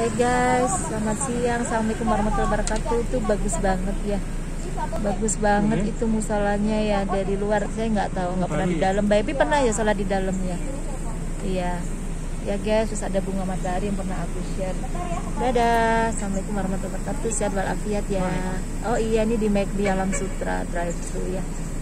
Hai guys, selamat siang. Assalamualaikum warahmatullahi wabarakatuh. Itu bagus banget ya, bagus banget itu musolanya ya. Dari luar saya nggak tahu, nggak pernah di dalam. Baby pernah ya sholat di dalam ya. Iya ya guys, terus ada bunga matahari yang pernah aku share. Dadah, assalamualaikum warahmatullahi wabarakatuh. Sehat walafiat ya. Oh iya, ini di McD Alam Sutra drive thru ya.